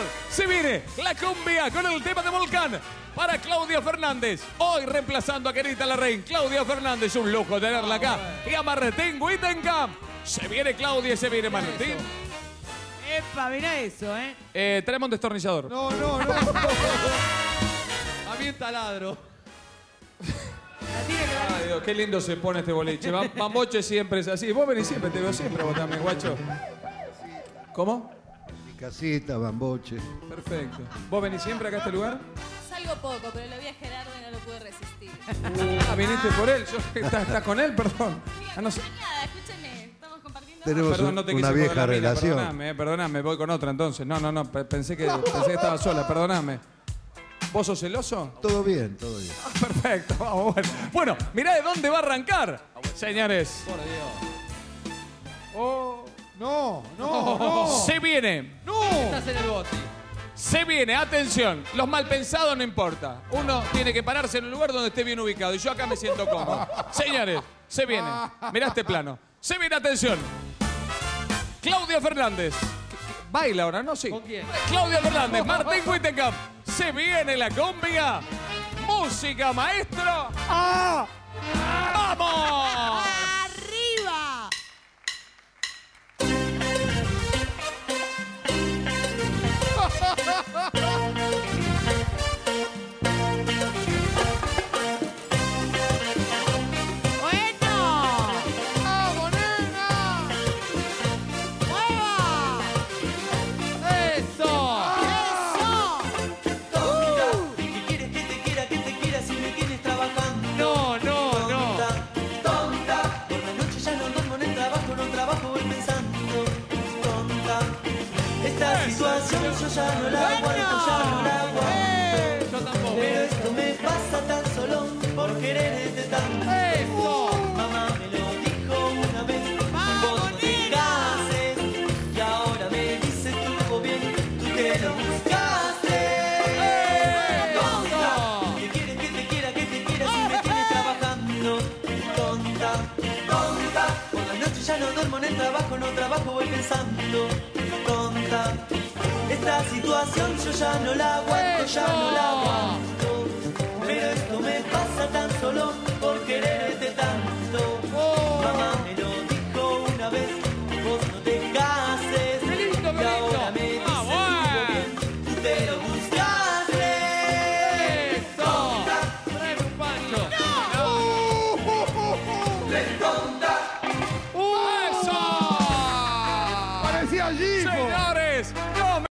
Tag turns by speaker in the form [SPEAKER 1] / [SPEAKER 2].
[SPEAKER 1] Se viene la cumbia con el tema de Volcán para Claudia Fernández. Hoy reemplazando a Querida Larraín. Claudia Fernández, un lujo tenerla acá. Y a Martín Wittenkamp. Se viene Claudia y se viene Martín.
[SPEAKER 2] Epa, mirá eso,
[SPEAKER 1] Traemos un destornillador.
[SPEAKER 3] No. A mí un taladro.
[SPEAKER 1] Ay, Dios, qué lindo se pone este boliche. Bamboche siempre es así. Vos venís siempre, te veo siempre vos también, guacho. ¿Cómo?
[SPEAKER 4] Mi casita, Bamboche.
[SPEAKER 1] Perfecto. ¿Vos venís siempre acá a este lugar?
[SPEAKER 5] Salgo poco, pero lo vi a Gerardo y no lo pude resistir.
[SPEAKER 1] Viniste por él. ¿Estás con él? Perdón.
[SPEAKER 5] No sé nada, escúcheme. Estamos compartiendo.
[SPEAKER 4] Tenemos
[SPEAKER 1] Perdón, no te
[SPEAKER 4] una
[SPEAKER 1] quise
[SPEAKER 4] vieja
[SPEAKER 1] joder la mina,
[SPEAKER 4] relación.
[SPEAKER 1] Perdoname, voy con otra entonces. No, pensé que estaba sola, perdoname. ¿Vos sos celoso?
[SPEAKER 4] Todo bien, todo bien.
[SPEAKER 1] Perfecto, vamos, bueno. Bueno, mirá de dónde va a arrancar, señores.
[SPEAKER 3] Por Dios.
[SPEAKER 1] Oh.
[SPEAKER 3] No.
[SPEAKER 1] Se viene.
[SPEAKER 3] Estás en el bote.
[SPEAKER 1] Se viene, atención. Los mal pensados no importa. Uno tiene que pararse en un lugar donde esté bien ubicado. Y yo acá me siento cómodo. Señores, se viene. Mirá este plano. Se viene, atención. Claudia Fernández. Baila ahora, ¿no? Sí.
[SPEAKER 3] ¿Con quién?
[SPEAKER 1] Claudia Fernández, Martín Wittenkamp. Se viene la cumbia. Música, maestro. ¡Vamos!
[SPEAKER 2] ¡Arriba!
[SPEAKER 6] Situación yo ya no la aguanto, ya no la aguanto.
[SPEAKER 3] Yo tampoco.
[SPEAKER 6] Pero esto me pasa tan solo por quererte tanto. Mamá me lo dijo una vez, vos no te cases. Y ahora me dices estuvo bien, tú te lo buscaste. Tonta, que quieres que te quiera si me tienes trabajando. Tonta, por la noche ya no duermo en el trabajo, no trabajo, voy pensando. Tonta, esta situación yo ya no la aguanto, ya no la aguanto. Pero esto me pasa tan solo